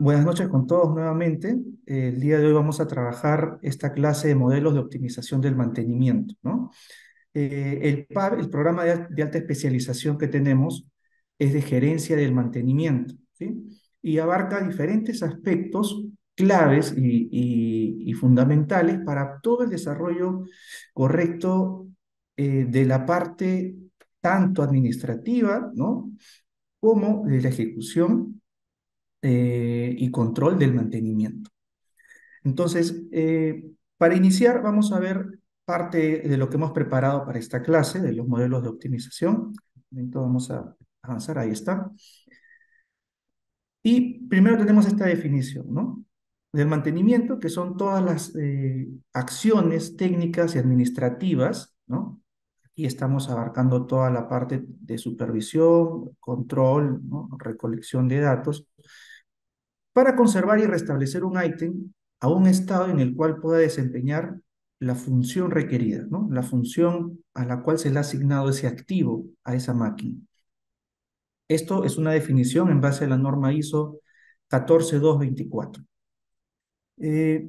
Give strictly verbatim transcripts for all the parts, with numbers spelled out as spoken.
Buenas noches con todos nuevamente. Eh, El día de hoy vamos a trabajar esta clase de modelos de optimización del mantenimiento, ¿no? Eh, el P A B, el programa de, al- de alta especialización que tenemos, es de gerencia del mantenimiento, ¿sí? Y abarca diferentes aspectos claves y, y- y fundamentales para todo el desarrollo correcto eh, de la parte tanto administrativa, ¿no? Como de la ejecución eh, y control del mantenimiento. Entonces, eh, para iniciar, vamos a ver parte de lo que hemos preparado para esta clase, de los modelos de optimización. Entonces, vamos a avanzar, ahí está. Y primero tenemos esta definición, ¿no? Del mantenimiento, que son todas las eh, acciones técnicas y administrativas, ¿no? Aquí estamos abarcando toda la parte de supervisión, control, ¿no? Recolección de datos para conservar y restablecer un ítem a un estado en el cual pueda desempeñar la función requerida, ¿no? La función a la cual se le ha asignado ese activo a esa máquina. Esto es una definición en base a la norma ISO catorce mil doscientos veinticuatro. Eh,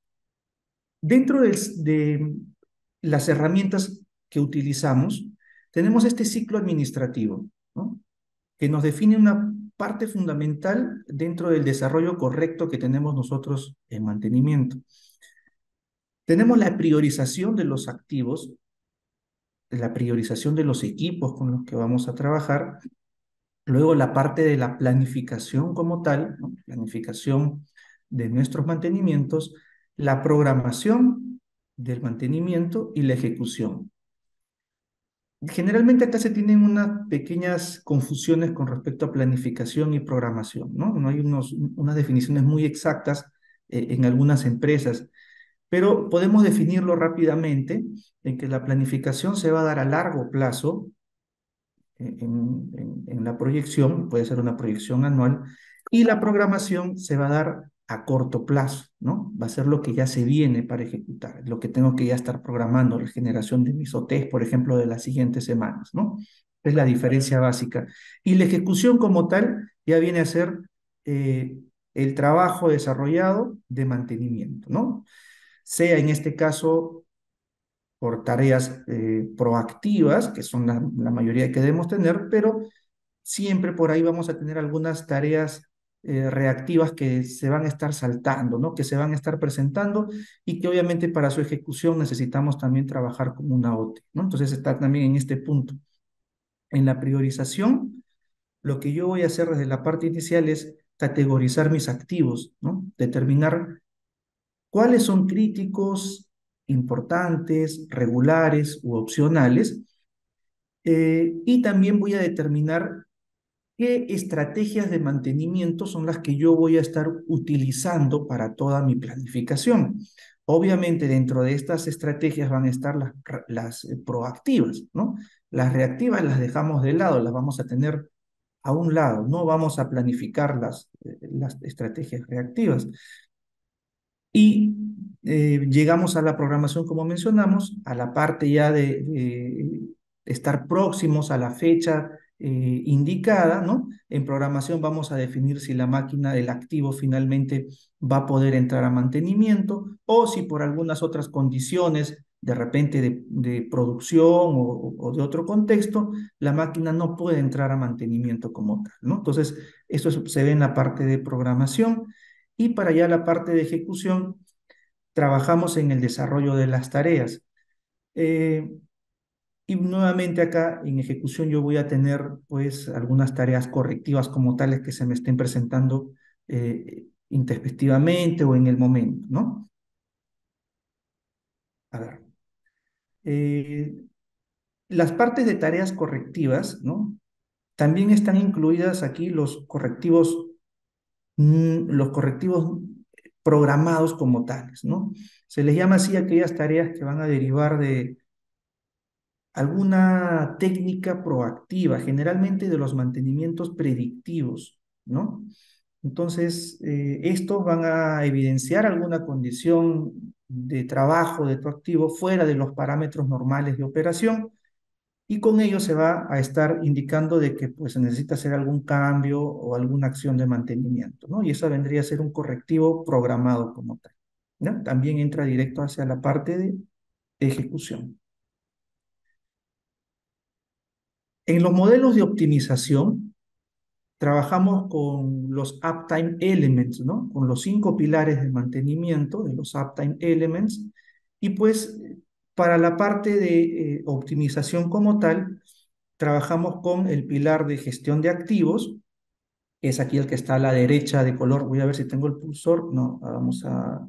Dentro del- de las herramientas que utilizamos, tenemos este ciclo administrativo, ¿no? Que nos define una parte fundamental dentro del desarrollo correcto que tenemos nosotros en mantenimiento. Tenemos la priorización de los activos, la priorización de los equipos con los que vamos a trabajar, luego la parte de la planificación como tal, ¿no? Planificación de nuestros mantenimientos, la programación del mantenimiento y la ejecución. Generalmente acá se tienen unas pequeñas confusiones con respecto a planificación y programación, ¿no? No hay unos, unas definiciones muy exactas eh, en algunas empresas, pero podemos definirlo rápidamente en que la planificación se va a dar a largo plazo eh, en, en- en la proyección, puede ser una proyección anual, y la programación se va a dar a corto plazo, ¿no? Va a ser lo que ya se viene para ejecutar, lo que tengo que ya estar programando, la generación de mis O Ts, por ejemplo, de las siguientes semanas, ¿no? Es la diferencia básica. Y la ejecución como tal ya viene a ser eh, el trabajo desarrollado de mantenimiento, ¿no? Sea en este caso por tareas eh, proactivas, que son la, la mayoría que debemos tener, pero siempre por ahí vamos a tener algunas tareas eh, reactivas que se van a estar saltando, ¿no? Que se van a estar presentando y que obviamente para su ejecución necesitamos también trabajar como una O T, ¿no? Entonces está también en este punto. En la priorización, lo que yo voy a hacer desde la parte inicial es categorizar mis activos, ¿no? Determinar cuáles son críticos, importantes, regulares u opcionales. Eh, y también voy a determinar qué estrategias de mantenimiento son las que yo voy a estar utilizando para toda mi planificación. Obviamente dentro de estas estrategias van a estar las, las eh, proactivas, ¿no? Las reactivas las dejamos de lado, las vamos a tener a un lado, no vamos a planificar las, eh, las estrategias reactivas. Y eh, llegamos a la programación, como mencionamos, a la parte ya de, de estar próximos a la fecha eh, indicada, ¿no? En programación vamos a definir si la máquina, el activo finalmente va a poder entrar a mantenimiento o si por algunas otras condiciones, de repente de, de producción o, o de otro contexto, la máquina no puede entrar a mantenimiento como tal, ¿no? Entonces, eso es- se ve en la parte de programación. Y para allá la parte de ejecución, trabajamos en el desarrollo de las tareas. Eh, y nuevamente acá en ejecución yo voy a tener pues algunas tareas correctivas como tales que se me estén presentando eh, introspectivamente o en el momento, ¿no? A ver. eh, las partes de tareas correctivas, ¿no? También están incluidas aquí los correctivos, mm, los correctivos programados como tales, ¿no? Se les llama así a aquellas tareas que van a derivar de alguna técnica proactiva, generalmente de los mantenimientos predictivos, ¿no? Entonces, eh, estos van a evidenciar alguna condición de trabajo de tu activo fuera de los parámetros normales de operación y con ello se va a estar indicando de que pues, se necesita hacer algún cambio o alguna acción de mantenimiento, ¿no? Y eso vendría a ser un correctivo programado como tal, ¿no? También entra directo hacia la parte de ejecución. En los modelos de optimización, trabajamos con los Uptime Elements, ¿no? Con los cinco pilares de mantenimiento de los Uptime Elements. Y pues para la parte de eh, optimización como tal, trabajamos con el pilar de gestión de activos, que es aquí el que está a la derecha de color. Voy a ver si tengo el cursor. No, vamos a...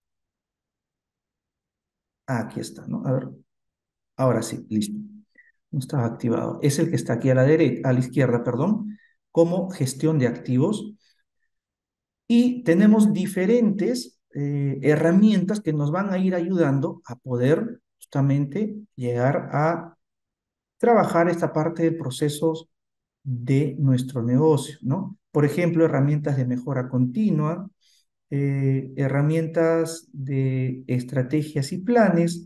Ah, aquí está, ¿no? A ver, ahora sí, listo. No estaba activado. Es el que está aquí a la derecha, a la izquierda, perdón, como gestión de activos. Y tenemos diferentes eh, herramientas que nos van a ir ayudando a poder justamente llegar a trabajar esta parte de procesos de nuestro negocio, ¿no? Por ejemplo, herramientas de mejora continua, eh, herramientas de estrategias y planes,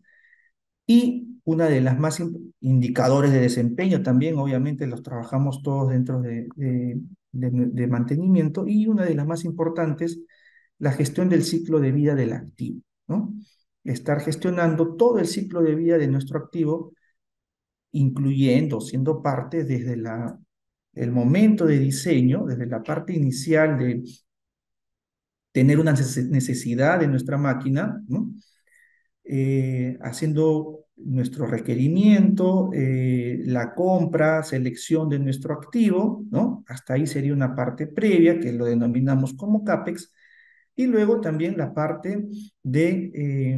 y una de las más indicadores de desempeño también, obviamente los trabajamos todos dentro de, de, de, de mantenimiento, y una de las más importantes, la gestión del ciclo de vida del activo, ¿no? Estar gestionando todo el ciclo de vida de nuestro activo, incluyendo, siendo parte desde la, el momento de diseño, desde la parte inicial de tener una necesidad de nuestra máquina, ¿no? Eh, haciendo nuestro requerimiento, eh, la compra, selección de nuestro activo, ¿no? Hasta ahí sería una parte previa que lo denominamos como CAPEX, y luego también la parte de eh,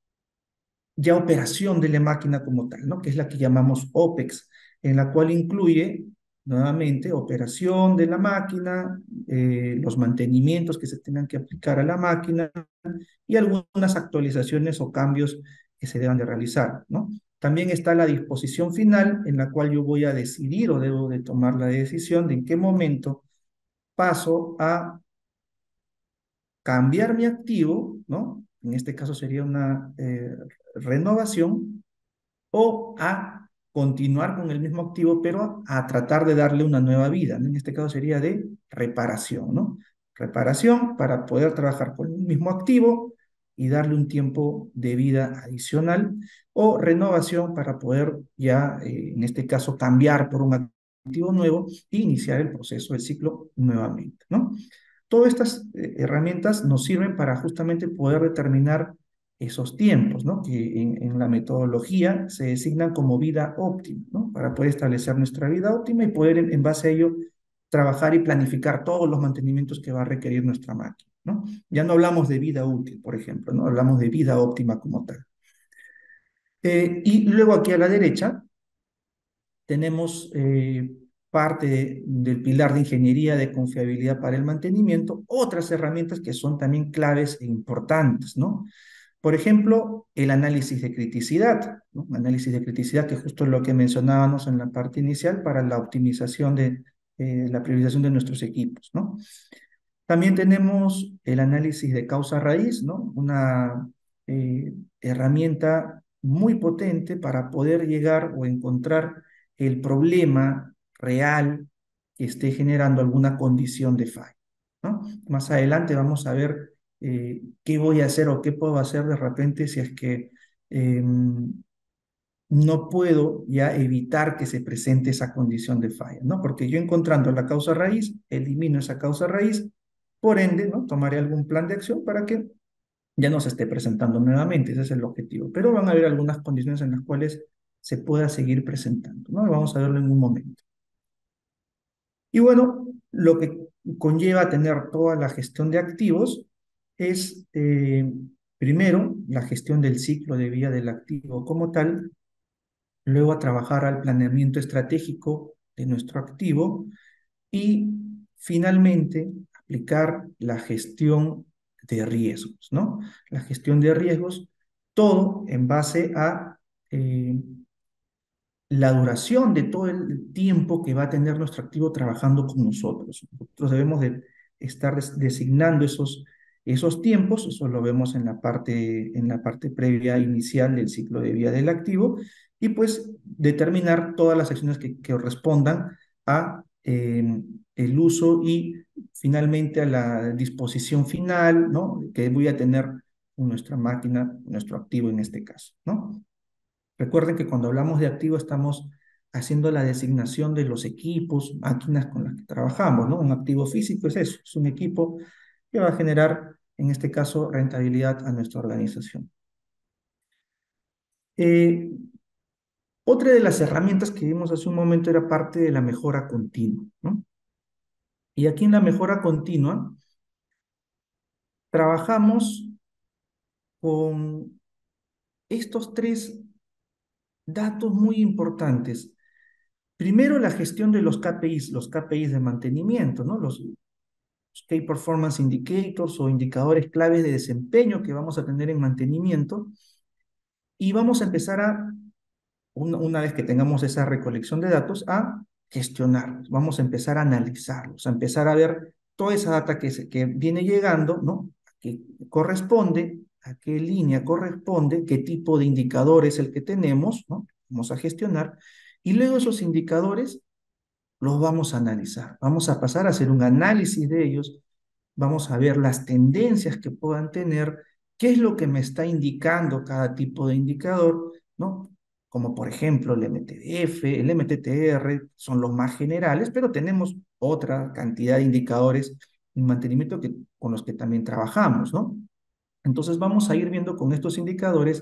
ya operación de la máquina como tal, ¿no? Que es la que llamamos OPEX, en la cual incluye nuevamente operación de la máquina, eh, los mantenimientos que se tengan que aplicar a la máquina y algunas actualizaciones o cambios que se deban de realizar, ¿no? También está la disposición final, en la cual yo voy a decidir o debo de tomar la decisión de en qué momento paso a cambiar mi activo, ¿no? En este caso sería una eh, renovación, o a continuar con el mismo activo, pero a, a tratar de darle una nueva vida, ¿no? En este caso sería de reparación, ¿no? Reparación para poder trabajar con el mismo activo y darle un tiempo de vida adicional, o renovación para poder ya, eh, en este caso, cambiar por un activo nuevo e iniciar el proceso del ciclo nuevamente, ¿no? Todas estas eh, herramientas nos sirven para justamente poder determinar esos tiempos, ¿no? Que en, en la metodología se designan como vida óptima, ¿no? Para poder establecer nuestra vida óptima y poder en, en base a ello trabajar y planificar todos los mantenimientos que va a requerir nuestra máquina, ¿no? Ya no hablamos de vida útil, por ejemplo, ¿no? Hablamos de vida óptima como tal. Eh, y luego aquí a la derecha tenemos eh, parte de, del pilar de ingeniería de confiabilidad para el mantenimiento, otras herramientas que son también claves e importantes, ¿no? Por ejemplo, el análisis de criticidad, ¿no? Análisis de criticidad, que justo es lo que mencionábamos en la parte inicial para la optimización de eh, la priorización de nuestros equipos, ¿no? También tenemos el análisis de causa raíz, ¿no? Una eh, herramienta muy potente para poder llegar o encontrar el problema real que esté generando alguna condición de falla, ¿no? Más adelante vamos a ver eh, qué voy a hacer o qué puedo hacer de repente si es que eh, no puedo ya evitar que se presente esa condición de falla, ¿no? Porque yo encontrando la causa raíz, elimino esa causa raíz, por ende, ¿no? Tomaré algún plan de acción para que ya no se esté presentando nuevamente, ese es el objetivo. Pero van a haber algunas condiciones en las cuales se pueda seguir presentando, ¿no? Vamos a verlo en un momento. Y bueno, lo que conlleva tener toda la gestión de activos es, eh, primero, la gestión del ciclo de vida del activo como tal, luego a trabajar al planeamiento estratégico de nuestro activo y finalmente aplicar la gestión de riesgos, ¿no? La gestión de riesgos, todo en base a eh, la duración de todo el tiempo que va a tener nuestro activo trabajando con nosotros. Nosotros debemos de estar des designando esos, esos tiempos, eso lo vemos en la parte, en la parte previa inicial del ciclo de vida del activo, y pues determinar todas las acciones que, que correspondan a eh, el uso y finalmente a la disposición final, ¿no? Que voy a tener en nuestra máquina, nuestro activo en este caso, ¿no? Recuerden que cuando hablamos de activo estamos haciendo la designación de los equipos, máquinas con las que trabajamos, ¿no? Un activo físico es eso, es un equipo que va a generar, en este caso, rentabilidad a nuestra organización. Eh, Otra de las herramientas que vimos hace un momento era parte de la mejora continua, ¿no? Y aquí en la mejora continua trabajamos con estos tres datos muy importantes. Primero, la gestión de los K P Is, los K P Is de mantenimiento, ¿no? Los Key Performance Indicators o indicadores claves de desempeño que vamos a tener en mantenimiento. Y vamos a empezar a, una, una vez que tengamos esa recolección de datos, a gestionarlos. Vamos a empezar a analizarlos, a empezar a ver toda esa data que, se, que viene llegando, ¿no? ¿A qué corresponde? ¿A qué línea corresponde? ¿Qué tipo de indicador es el que tenemos? ¿No? Vamos a gestionar. Y luego esos indicadores los vamos a analizar. Vamos a pasar a hacer un análisis de ellos, vamos a ver las tendencias que puedan tener, qué es lo que me está indicando cada tipo de indicador, ¿no? Como por ejemplo el M T D F, el M T T R, son los más generales, pero tenemos otra cantidad de indicadores en mantenimiento que, con los que también trabajamos, ¿no? Entonces vamos a ir viendo con estos indicadores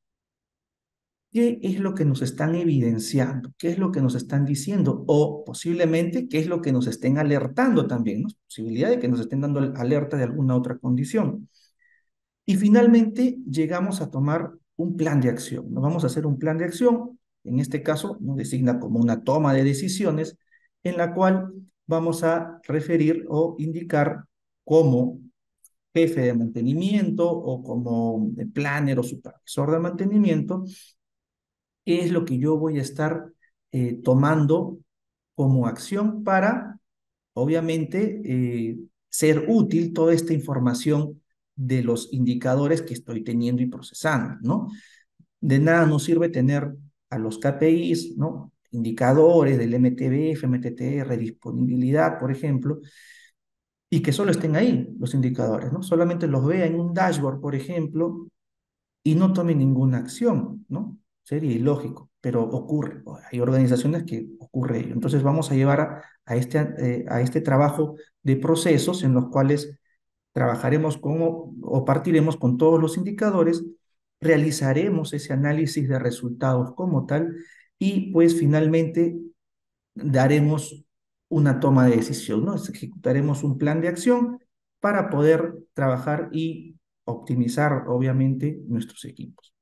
qué es lo que nos están evidenciando, qué es lo que nos están diciendo o posiblemente qué es lo que nos estén alertando también, ¿no? Posibilidad de que nos estén dando alerta de alguna otra condición. Y finalmente llegamos a tomar un plan de acción. Nos vamos a hacer un plan de acción, en este caso nos designa como una toma de decisiones en la cual vamos a referir o indicar como jefe de mantenimiento o como planner o supervisor de mantenimiento qué es lo que yo voy a estar eh, tomando como acción para, obviamente, eh, ser útil toda esta información de los indicadores que estoy teniendo y procesando, ¿no? De nada nos sirve tener a los K P Is, ¿no? Indicadores del M T B F, M T T R, disponibilidad, por ejemplo, y que solo estén ahí los indicadores, ¿no? Solamente los vea en un dashboard, por ejemplo, y no tome ninguna acción, ¿no? Sería ilógico, pero ocurre. Hay organizaciones que ocurre ello. Entonces vamos a llevar a, a este, eh, a este trabajo de procesos en los cuales trabajaremos con o, o partiremos con todos los indicadores, realizaremos ese análisis de resultados como tal y pues finalmente daremos una toma de decisión, ¿no? Ejecutaremos un plan de acción para poder trabajar y optimizar, obviamente, nuestros equipos.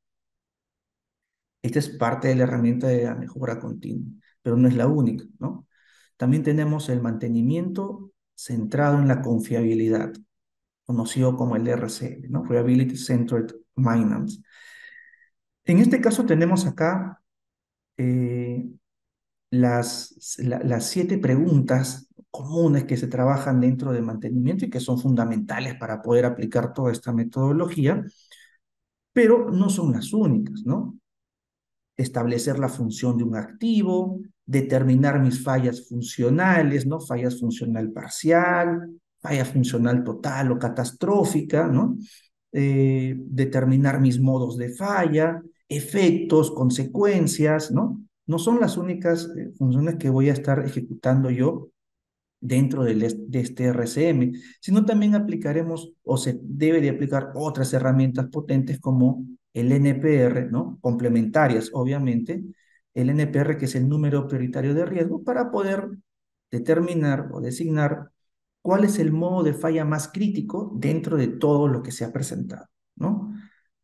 Esta es parte de la herramienta de la mejora continua, pero no es la única, ¿no? También tenemos el mantenimiento centrado en la confiabilidad, conocido como el R C M, ¿no? Reliability Centered Maintenance. En este caso tenemos acá eh, las, la, las siete preguntas comunes que se trabajan dentro de mantenimiento y que son fundamentales para poder aplicar toda esta metodología, pero no son las únicas, ¿no? Establecer la función de un activo, determinar mis fallas funcionales, ¿no? Fallas funcional parcial, falla funcional total o catastrófica, ¿no? Eh, determinar mis modos de falla, efectos, consecuencias, ¿no? No son las únicas eh, funciones que voy a estar ejecutando yo dentro del est- de este R C M, sino también aplicaremos o se debe de aplicar otras herramientas potentes como el N P R, ¿no? Complementarias, obviamente, el N P R que es el número prioritario de riesgo para poder determinar o designar cuál es el modo de falla más crítico dentro de todo lo que se ha presentado, ¿no?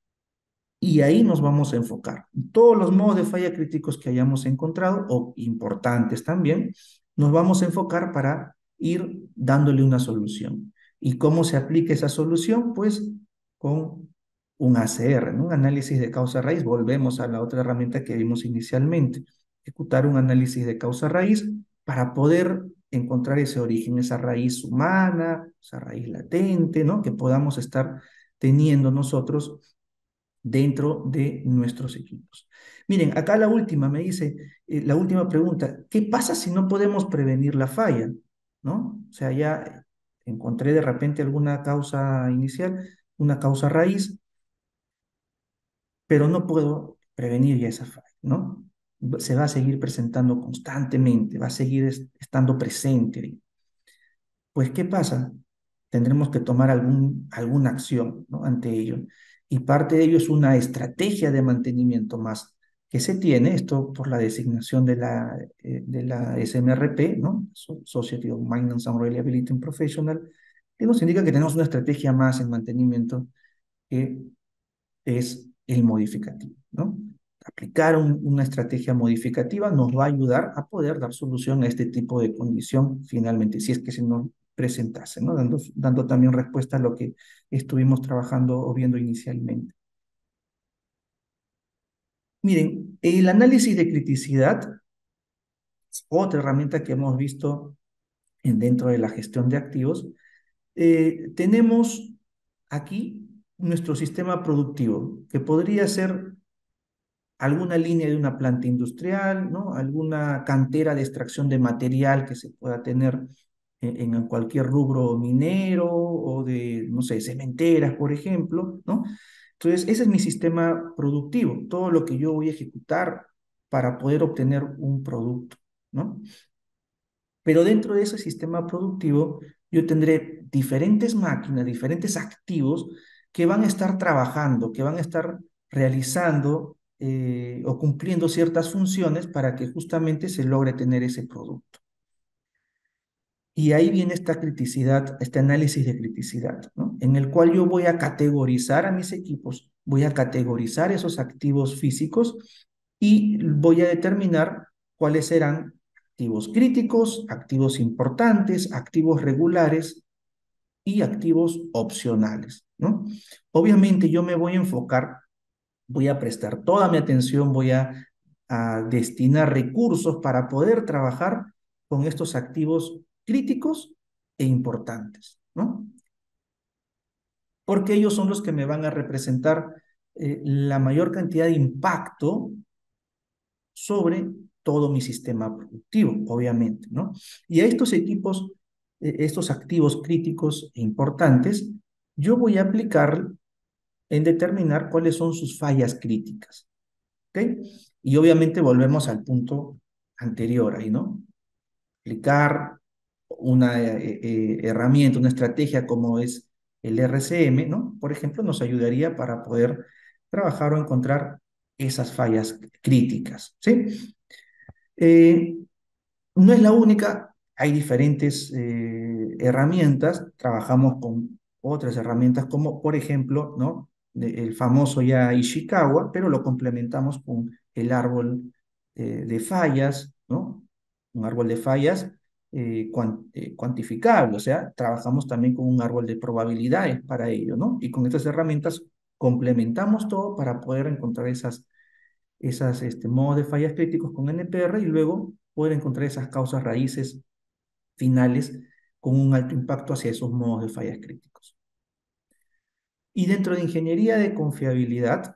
Y ahí nos vamos a enfocar. Todos los modos de falla críticos que hayamos encontrado, o importantes también, nos vamos a enfocar para ir dándole una solución. ¿Y cómo se aplica esa solución? Pues con un A C R, ¿no? Un análisis de causa raíz. Volvemos a la otra herramienta que vimos inicialmente. Ejecutar un análisis de causa raíz para poder encontrar ese origen, esa raíz humana, esa raíz latente, ¿no? Que podamos estar teniendo nosotros dentro de nuestros equipos. Miren, acá la última me dice, eh, la última pregunta, ¿qué pasa si no podemos prevenir la falla? ¿No? O sea, ya encontré de repente alguna causa inicial, una causa raíz, pero no puedo prevenir ya esa falla, ¿no? Se va a seguir presentando constantemente, va a seguir est estando presente. Pues, ¿qué pasa? Tendremos que tomar algún, alguna acción, ¿no?, ante ello. Y parte de ello es una estrategia de mantenimiento más que se tiene, esto por la designación de la, eh, de la S M R P, ¿no? Society of Maintenance and Reliability Professional, que nos indica que tenemos una estrategia más en mantenimiento que es el modificativo, ¿no? Aplicar un, una estrategia modificativa nos va a ayudar a poder dar solución a este tipo de condición finalmente, si es que se nos presentase, ¿no? Dando, dando también respuesta a lo que estuvimos trabajando o viendo inicialmente. Miren, el análisis de criticidad es otra herramienta que hemos visto en, dentro de la gestión de activos. Eh, tenemos aquí nuestro sistema productivo, que podría ser alguna línea de una planta industrial, ¿no? Alguna cantera de extracción de material que se pueda tener en, en cualquier rubro minero o de, no sé, cementeras, por ejemplo, ¿no? Entonces, ese es mi sistema productivo, todo lo que yo voy a ejecutar para poder obtener un producto, ¿no? Pero dentro de ese sistema productivo, yo tendré diferentes máquinas, diferentes activos que van a estar trabajando, que van a estar realizando eh, o cumpliendo ciertas funciones para que justamente se logre tener ese producto. Y ahí viene esta criticidad, este análisis de criticidad, ¿no? En el cual yo voy a categorizar a mis equipos, voy a categorizar esos activos físicos y voy a determinar cuáles serán activos críticos, activos importantes, activos regulares y activos opcionales, ¿no? Obviamente yo me voy a enfocar, voy a prestar toda mi atención, voy a, a destinar recursos para poder trabajar con estos activos críticos e importantes, ¿no? Porque ellos son los que me van a representar eh, la mayor cantidad de impacto sobre todo mi sistema productivo, obviamente, ¿no? Y a estos equipos, eh, estos activos críticos e importantes, yo voy a aplicar en determinar cuáles son sus fallas críticas, ¿ok? Y obviamente volvemos al punto anterior ahí, ¿no? Aplicar una eh, eh, herramienta, una estrategia como es el R C M, ¿no? Por ejemplo, nos ayudaría para poder trabajar o encontrar esas fallas críticas, ¿sí? Eh, no es la única, hay diferentes eh, herramientas, trabajamos con otras herramientas como por ejemplo, ¿no?, el famoso ya Ishikawa, pero lo complementamos con el árbol eh, de fallas, ¿no? Un árbol de fallas eh, cuant eh, cuantificable, o sea, trabajamos también con un árbol de probabilidades para ello, ¿no? Y con estas herramientas complementamos todo para poder encontrar esas esas este, modos de fallas críticos con N P R y luego poder encontrar esas causas raíces finales con un alto impacto hacia esos modos de fallas críticos. Y dentro de ingeniería de confiabilidad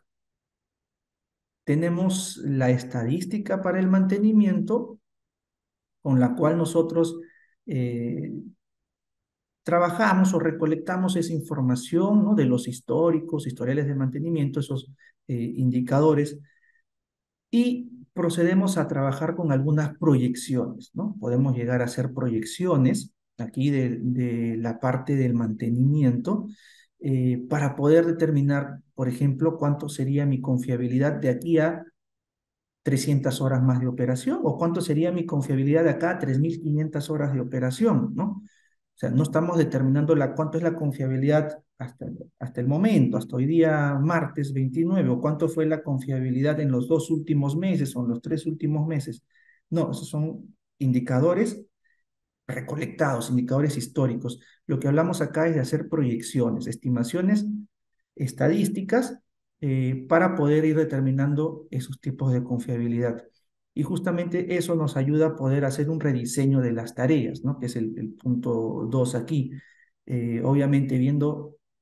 tenemos la estadística para el mantenimiento con la cual nosotros eh, trabajamos o recolectamos esa información, ¿no?, de los históricos, historiales de mantenimiento, esos eh, indicadores, y procedemos a trabajar con algunas proyecciones, ¿no? Podemos llegar a hacer proyecciones aquí de, de la parte del mantenimiento eh, para poder determinar, por ejemplo, cuánto sería mi confiabilidad de aquí a trescientas horas más de operación o cuánto sería mi confiabilidad de acá a tres mil quinientas horas de operación, ¿no? O sea, no estamos determinando la, cuánto es la confiabilidad hasta, hasta el momento, hasta hoy día martes veintinueve, o cuánto fue la confiabilidad en los dos últimos meses o en los tres últimos meses. No, esos son indicadores recolectados, indicadores históricos. Lo que hablamos acá es de hacer proyecciones, estimaciones estadísticas eh, para poder ir determinando esos tipos de confiabilidad. Y justamente eso nos ayuda a poder hacer un rediseño de las tareas, ¿no?, que es el, el punto dos aquí. Eh, obviamente viendo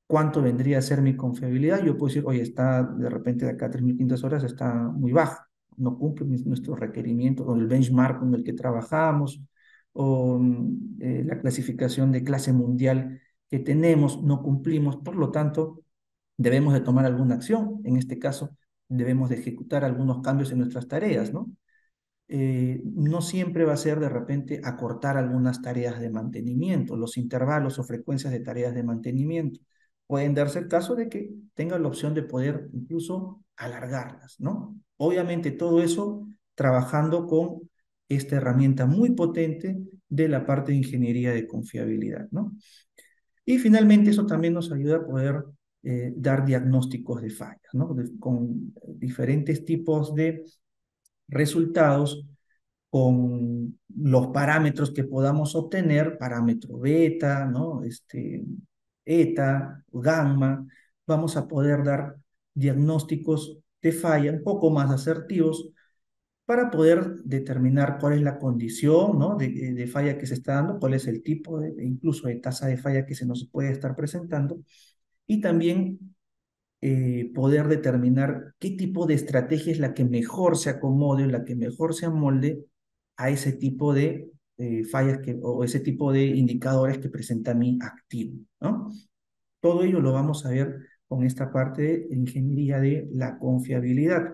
¿cuánto vendría a ser mi confiabilidad? Yo puedo decir, oye, está de repente de acá a tres mil quinientas horas, está muy bajo, no cumple mis- nuestros requerimientos o el benchmark con el que trabajamos o mm, eh, la clasificación de clase mundial que tenemos, no cumplimos, por lo tanto, debemos de tomar alguna acción. En este caso, debemos de ejecutar algunos cambios en nuestras tareas, ¿no? Eh, no siempre va a ser de repente acortar algunas tareas de mantenimiento, los intervalos o frecuencias de tareas de mantenimiento. Pueden darse el caso de que tengan la opción de poder incluso alargarlas, ¿no? Obviamente todo eso trabajando con esta herramienta muy potente de la parte de ingeniería de confiabilidad, ¿no? Y finalmente eso también nos ayuda a poder eh, dar diagnósticos de fallas, ¿no? De- con diferentes tipos de resultados con los parámetros que podamos obtener, parámetro beta, ¿no? Este, eta, gamma, vamos a poder dar diagnósticos de falla un poco más asertivos para poder determinar cuál es la condición, ¿no? de, de falla que se está dando, cuál es el tipo de, incluso de tasa de falla que se nos puede estar presentando, y también eh, poder determinar qué tipo de estrategia es la que mejor se acomode o la que mejor se amolde a ese tipo de eh, fallas que, o ese tipo de indicadores que presenta mi activo, ¿no? Todo ello lo vamos a ver con esta parte de ingeniería de la confiabilidad.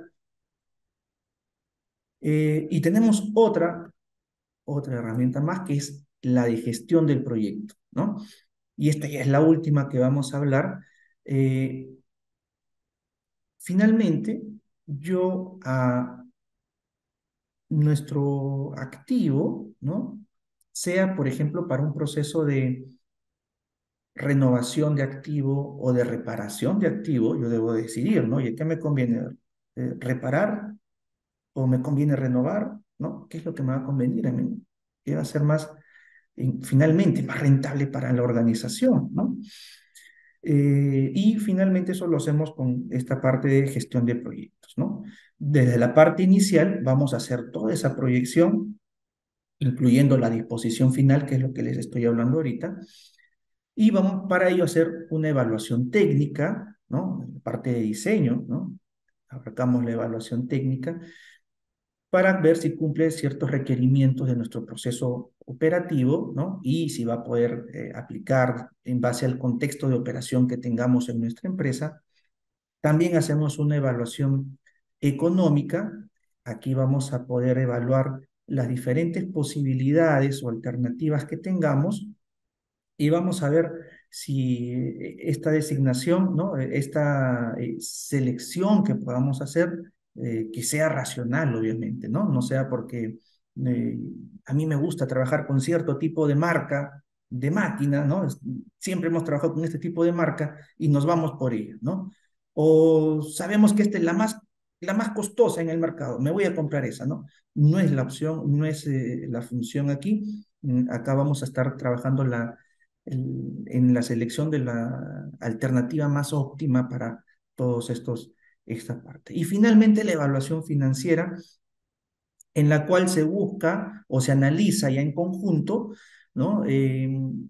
Eh, y tenemos otra, otra herramienta más que es la de gestión del proyecto, ¿no? Y esta ya es la última que vamos a hablar. Eh, Finalmente, yo a nuestro activo, ¿no? Sea, por ejemplo, para un proceso de renovación de activo o de reparación de activo, yo debo decidir, ¿no? ¿Y qué me conviene? Eh, ¿reparar o me conviene renovar? ¿No? ¿Qué es lo que me va a convenir a mí? ¿Qué va a ser más, eh, finalmente, más rentable para la organización, ¿no? Eh, y finalmente eso lo hacemos con esta parte de gestión de proyectos, ¿no? Desde la parte inicial vamos a hacer toda esa proyección, incluyendo la disposición final, que es lo que les estoy hablando ahorita, y vamos para ello a hacer una evaluación técnica, ¿no? En la parte de diseño, ¿no? Abarcamos la evaluación técnica para ver si cumple ciertos requerimientos de nuestro proceso operativo, ¿no? Y si va a poder eh, aplicar en base al contexto de operación que tengamos en nuestra empresa. También hacemos una evaluación económica. Aquí vamos a poder evaluar las diferentes posibilidades o alternativas que tengamos y vamos a ver si eh, esta designación, ¿no? Eh, esta eh, selección que podamos hacer, eh, que sea racional, obviamente, ¿no? No sea porque eh, a mí me gusta trabajar con cierto tipo de marca, de máquina, ¿no? Es- Siempre hemos trabajado con este tipo de marca y nos vamos por ella, ¿no? O sabemos que esta es la más, la más costosa en el mercado, me voy a comprar esa, ¿no? No es la opción, no es eh, la función aquí. Mm, Acá vamos a estar trabajando la el- en la selección de la alternativa más óptima para todos estos, esta parte. Y finalmente la evaluación financiera, en la cual se busca o se analiza ya en conjunto, ¿no? Eh,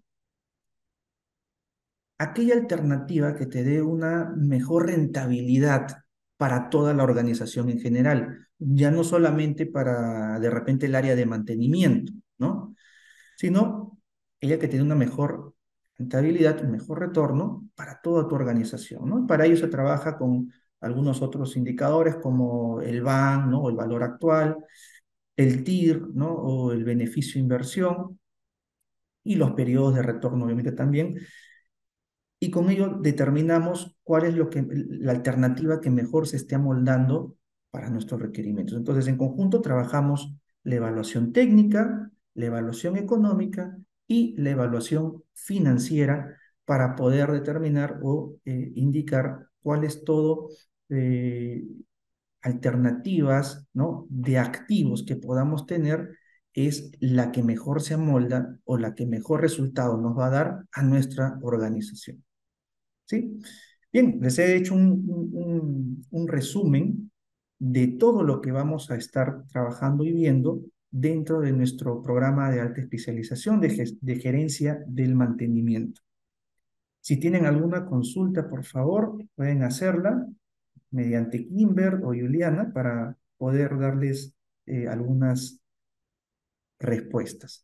aquella alternativa que te dé una mejor rentabilidad para toda la organización en general, ya no solamente para de repente el área de mantenimiento, ¿no? Sino ella que tiene una mejor rentabilidad, un mejor retorno para toda tu organización, ¿no? Para ello se trabaja con algunos otros indicadores como el B A N, ¿no? O el valor actual, el T I R, ¿no? O el beneficio inversión y los periodos de retorno, obviamente también. Y con ello determinamos cuál es lo que, la alternativa que mejor se esté amoldando para nuestros requerimientos. Entonces, en conjunto trabajamos la evaluación técnica, la evaluación económica y la evaluación financiera para poder determinar o eh, indicar cuáles todo eh, alternativas, ¿no? de activos que podamos tener es la que mejor se amolda o la que mejor resultado nos va a dar a nuestra organización. ¿Sí? Bien, les he hecho un, un- un resumen de todo lo que vamos a estar trabajando y viendo dentro de nuestro programa de alta especialización de, ges- de gerencia del mantenimiento. Si tienen alguna consulta, por favor, pueden hacerla mediante Kimber o Juliana para poder darles eh, algunas respuestas.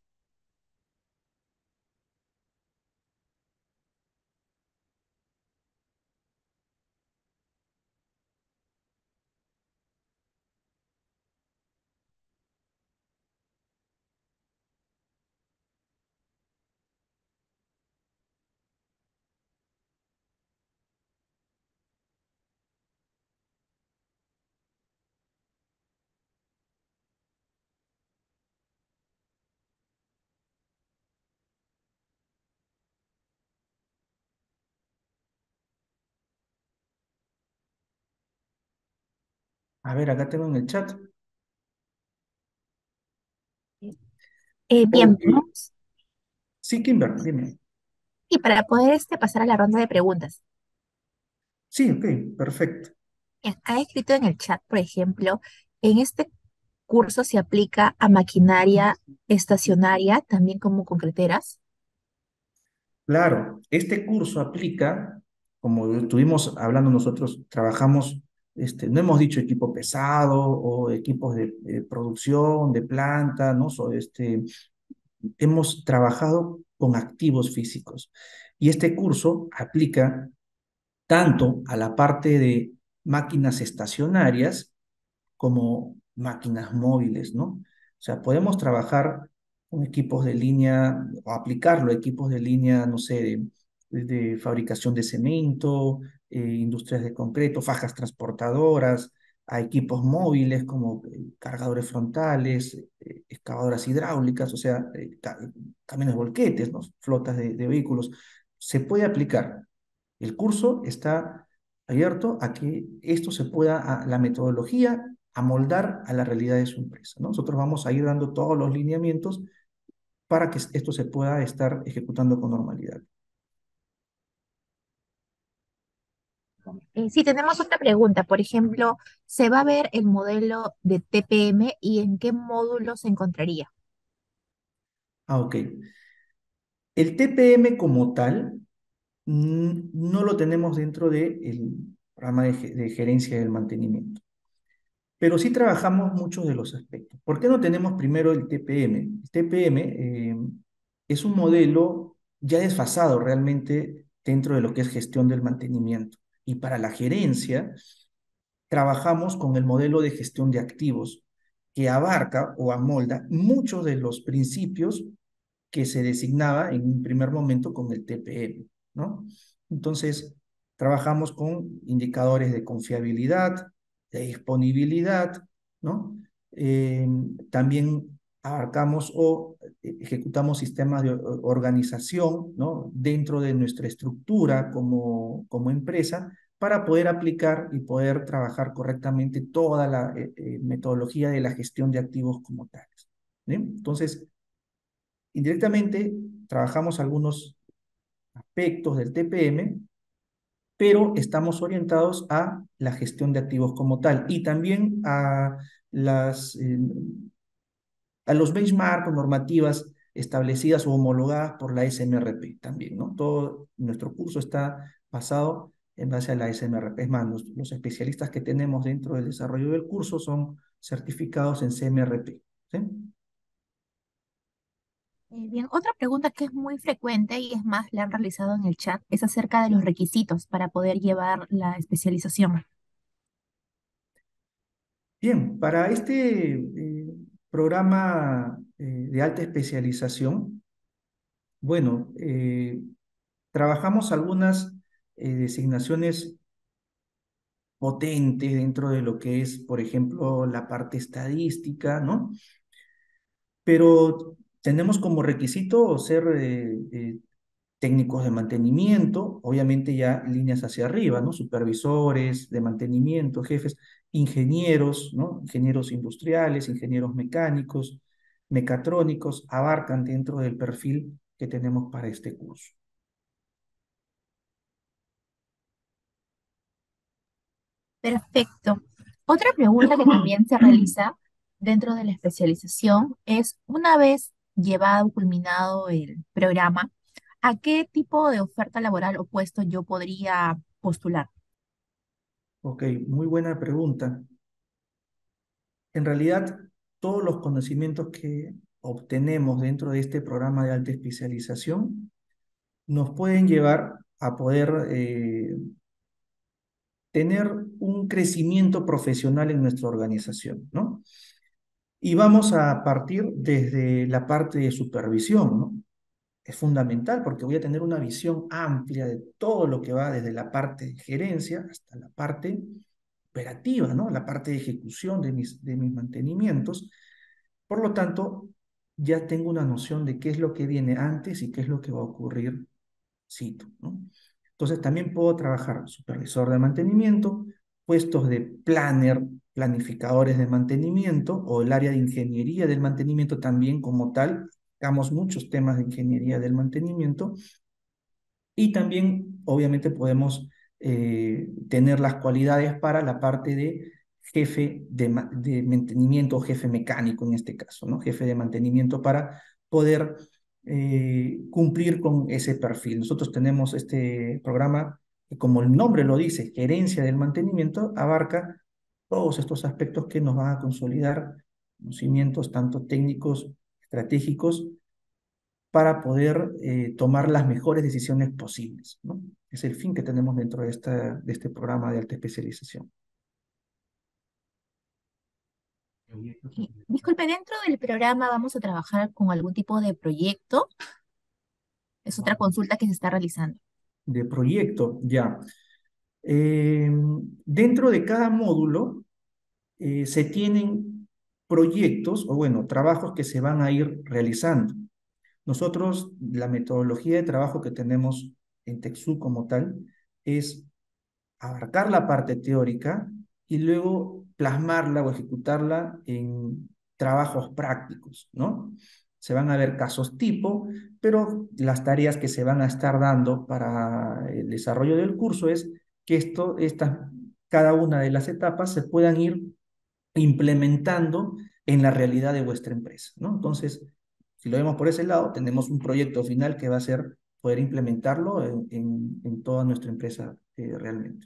A ver, acá tengo en el chat. Eh, bien, Ok. vamos. Sí, Kimber, dime. Y para poder este, pasar a la ronda de preguntas. Sí, ok, perfecto. Bien, ha escrito en el chat, por ejemplo, en este curso se aplica a maquinaria estacionaria, también como concreteras. Claro, este curso aplica, como estuvimos hablando nosotros, trabajamos, este, no hemos dicho equipo pesado o equipos de, de producción, de planta, ¿no? So, este, hemos trabajado con activos físicos. Y este curso aplica tanto a la parte de máquinas estacionarias como máquinas móviles, ¿no? O sea, podemos trabajar con equipos de línea o aplicarlo a equipos de línea, no sé, de, de fabricación de cemento, eh, industrias de concreto, fajas transportadoras, a equipos móviles como eh, cargadores frontales, eh, excavadoras hidráulicas, o sea, eh, ca- camiones volquetes, ¿no? Flotas de, de vehículos. Se puede aplicar. El curso está abierto a que esto se pueda, a la metodología, amoldar a la realidad de su empresa, ¿no? Nosotros vamos a ir dando todos los lineamientos para que esto se pueda estar ejecutando con normalidad. Eh, sí, tenemos otra pregunta. Por ejemplo, ¿se va a ver el modelo de T P M y en qué módulo se encontraría? Ah, ok. El T P M como tal mm, no lo tenemos dentro del programa de, ge- de gerencia del mantenimiento, pero sí trabajamos muchos de los aspectos. ¿Por qué no tenemos primero el T P M? El T P M eh, es un modelo ya desfasado realmente dentro de lo que es gestión del mantenimiento. Y para la gerencia, trabajamos con el modelo de gestión de activos, que abarca o amolda muchos de los principios que se designaba en un primer momento con el T P M, ¿no? Entonces, trabajamos con indicadores de confiabilidad, de disponibilidad, ¿no? Eh, también abarcamos o ejecutamos sistemas de organización, ¿no? Dentro de nuestra estructura como, como empresa para poder aplicar y poder trabajar correctamente toda la eh, eh, metodología de la gestión de activos como tales. ¿Sí? Entonces, indirectamente trabajamos algunos aspectos del T P M, pero estamos orientados a la gestión de activos como tal y también a, las, eh, a los benchmarks o normativas establecidas o homologadas por la S M R P también, ¿no? Todo nuestro curso está basado en base a la S M R P. Es más, los, los especialistas que tenemos dentro del desarrollo del curso son certificados en C M R P. ¿Sí? Eh, bien, otra pregunta que es muy frecuente y es más, la han realizado en el chat, es acerca de los requisitos para poder llevar la especialización. Bien, para este eh, programa eh, de alta especialización, bueno, eh, trabajamos algunas eh, designaciones potentes dentro de lo que es, por ejemplo, la parte estadística, ¿no? Pero tenemos como requisito ser eh, eh, técnicos de mantenimiento, obviamente ya líneas hacia arriba, ¿no? Supervisores de mantenimiento, jefes, ingenieros, ¿no? Ingenieros industriales, ingenieros mecánicos, mecatrónicos, abarcan dentro del perfil que tenemos para este curso. Perfecto. Otra pregunta que también se realiza dentro de la especialización es, una vez llevado, culminado el programa, ¿A qué tipo de oferta laboral o puesto yo podría postular? Ok, muy buena pregunta. En realidad, todos los conocimientos que obtenemos dentro de este programa de alta especialización nos pueden llevar a poder eh, tener un crecimiento profesional en nuestra organización, ¿no? Y vamos a partir desde la parte de supervisión, ¿no? Es fundamental porque voy a tener una visión amplia de todo lo que va desde la parte de gerencia hasta la parte operativa, ¿no? La parte de ejecución de mis, de mis mantenimientos. Por lo tanto, ya tengo una noción de qué es lo que viene antes y qué es lo que va a ocurrir, cito, ¿no? Entonces, también puedo trabajar supervisor de mantenimiento, puestos de planner, planificadores de mantenimiento o el área de ingeniería del mantenimiento también como tal. Tocamos muchos temas de ingeniería del mantenimiento y también, obviamente, podemos eh, tener las cualidades para la parte de jefe de, de mantenimiento o jefe mecánico en este caso, ¿no? Jefe de mantenimiento para poder eh, cumplir con ese perfil. Nosotros tenemos este programa que, como el nombre lo dice, gerencia del mantenimiento, abarca todos estos aspectos que nos van a consolidar conocimientos tanto técnicos, estratégicos, para poder eh, tomar las mejores decisiones posibles, ¿no? Es el fin que tenemos dentro de, esta, de este programa de alta especialización. Y, disculpe, dentro del programa vamos a trabajar con algún tipo de proyecto. Es otra consulta que se está realizando. De proyecto, ya. Eh, Dentro de cada módulo eh, se tienen proyectos o, bueno, trabajos que se van a ir realizando. Nosotros, la metodología de trabajo que tenemos en TechSoup como tal es abarcar la parte teórica y luego plasmarla o ejecutarla en trabajos prácticos, ¿no? Se van a ver casos tipo, pero las tareas que se van a estar dando para el desarrollo del curso es que esto, estas, cada una de las etapas se puedan ir implementando en la realidad de vuestra empresa, ¿no? Entonces, si lo vemos por ese lado, tenemos un proyecto final que va a ser poder implementarlo en, en, en toda nuestra empresa eh, realmente.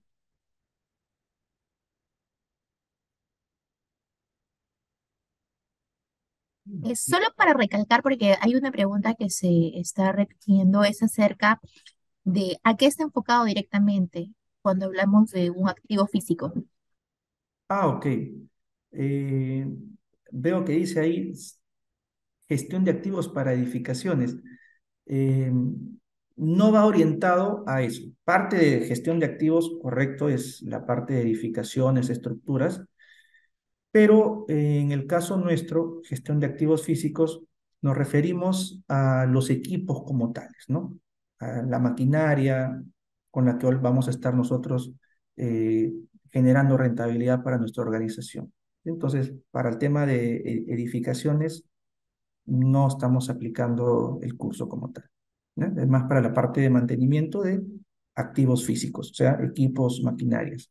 Es solo para recalcar, porque hay una pregunta que se está repitiendo, es acerca de a qué está enfocado directamente cuando hablamos de un activo físico. Ah, ok. Eh, Veo que dice ahí s- gestión de activos para edificaciones. Eh, no va orientado a eso. Parte de gestión de activos, correcto, es la parte de edificaciones, estructuras, pero eh, en el caso nuestro, gestión de activos físicos, nos referimos a los equipos como tales, ¿no? A la maquinaria con la que hoy vamos a estar nosotros eh, generando rentabilidad para nuestra organización. Entonces, para el tema de e- edificaciones, no estamos aplicando el curso como tal, ¿no? Es más para la parte de mantenimiento de activos físicos, o sea, equipos, maquinarias.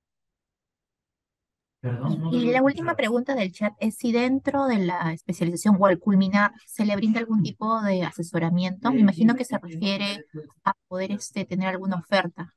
Y la última pregunta del chat es si dentro de la especialización o al culminar se le brinda algún tipo de asesoramiento. Me imagino que se refiere a poder este, tener alguna oferta.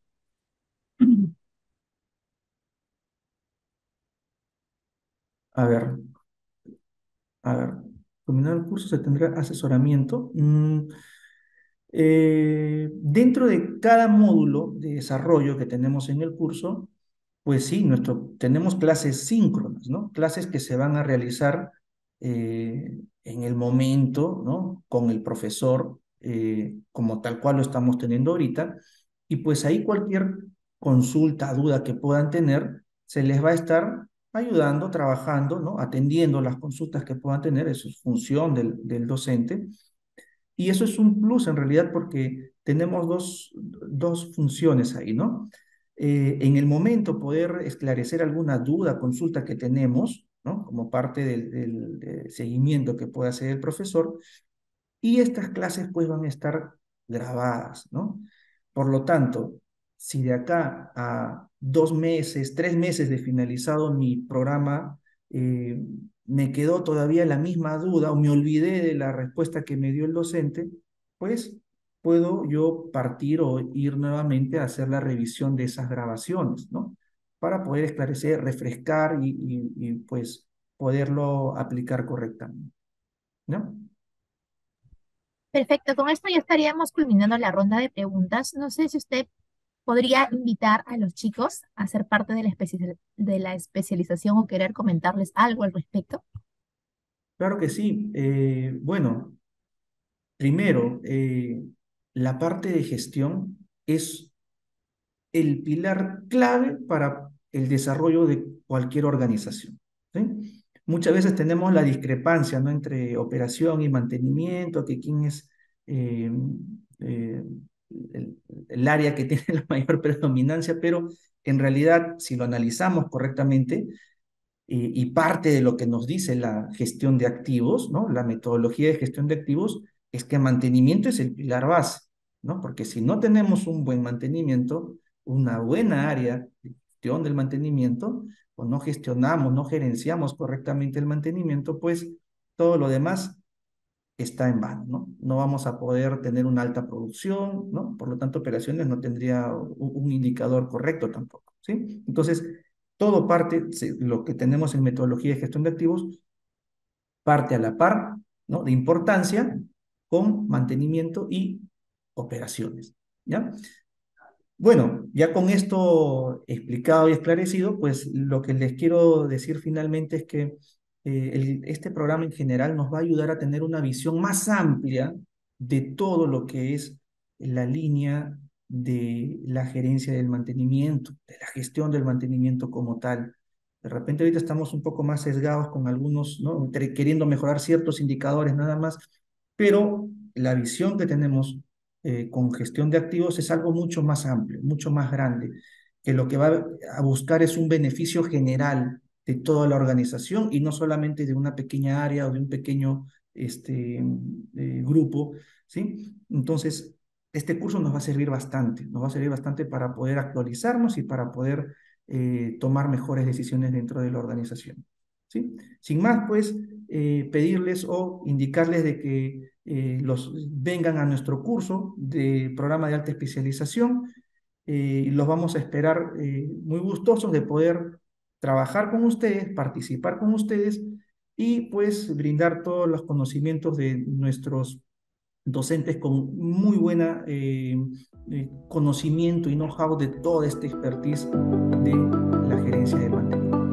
A ver, a ver, culminar el curso se tendrá asesoramiento. Mm, eh, dentro de cada módulo de desarrollo que tenemos en el curso, pues sí, nuestro, tenemos clases síncronas, ¿no? Clases que se van a realizar eh, en el momento, ¿no? Con el profesor, eh, como tal cual lo estamos teniendo ahorita. Y pues ahí cualquier consulta, duda que puedan tener, se les va a estar ayudando, trabajando, ¿no? Atendiendo las consultas que puedan tener, eso es función del, del docente. Y eso es un plus en realidad porque tenemos dos, dos funciones ahí, ¿no? Eh, en el momento poder esclarecer alguna duda, consulta que tenemos, ¿no? Como parte del, del, del seguimiento que pueda hacer el profesor, y estas clases pues van a estar grabadas, ¿no? Por lo tanto, si de acá a dos meses, tres meses de finalizado mi programa, eh, me quedó todavía la misma duda o me olvidé de la respuesta que me dio el docente, pues puedo yo partir o ir nuevamente a hacer la revisión de esas grabaciones, ¿no? Para poder esclarecer, refrescar y, y, y, pues poderlo aplicar correctamente, ¿no? Perfecto, con esto ya estaríamos culminando la ronda de preguntas. No sé si usted podría invitar a los chicos a ser parte de la especia- de la especialización o querer comentarles algo al respecto. Claro que sí. Eh, bueno, primero, eh, la parte de gestión es el pilar clave para el desarrollo de cualquier organización, ¿sí? Muchas veces tenemos la discrepancia, ¿no? Entre operación y mantenimiento, que quién es eh, eh, el, el área que tiene la mayor predominancia, pero en realidad, si lo analizamos correctamente, y, y parte de lo que nos dice la gestión de activos, ¿no? La metodología de gestión de activos es que mantenimiento es el pilar base, ¿no? Porque si no tenemos un buen mantenimiento, una buena área de gestión del mantenimiento, o no gestionamos, no gerenciamos correctamente el mantenimiento, pues todo lo demás está en vano, ¿no? No vamos a poder tener una alta producción, ¿no? Por lo tanto, operaciones no tendría un, un indicador correcto tampoco, ¿sí? Entonces, todo parte, se- lo que tenemos en metodología de gestión de activos, parte a la par, ¿no? De importancia con mantenimiento y operaciones, ¿ya? Bueno, ya con esto explicado y esclarecido, pues lo que les quiero decir finalmente es que eh, el- este programa en general nos va a ayudar a tener una visión más amplia de todo lo que es la línea de la gerencia del mantenimiento, de la gestión del mantenimiento como tal. De repente ahorita estamos un poco más sesgados con algunos, ¿no? Entre- queriendo mejorar ciertos indicadores nada más, pero la visión que tenemos eh, con gestión de activos es algo mucho más amplio, mucho más grande, que lo que va a buscar es un beneficio general de toda la organización y no solamente de una pequeña área o de un pequeño este, eh, grupo, ¿sí? Entonces, este curso nos va a servir bastante, nos va a servir bastante para poder actualizarnos y para poder eh, tomar mejores decisiones dentro de la organización, ¿sí? Sin más, pues, eh, pedirles o indicarles de que eh, los vengan a nuestro curso de programa de alta especialización. Eh, los vamos a esperar eh, muy gustosos de poder trabajar con ustedes, participar con ustedes y pues brindar todos los conocimientos de nuestros docentes con muy buena eh, eh, conocimiento y know-how de toda esta expertise de la gerencia del mantenimiento.